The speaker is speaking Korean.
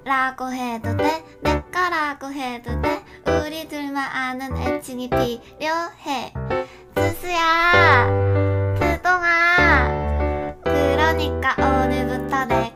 라고 해도 돼, 내 거라고 해도 돼. 우리 둘만 아는 애칭이 필요해. 수수야, 두동아. 그러니까 오늘부터 내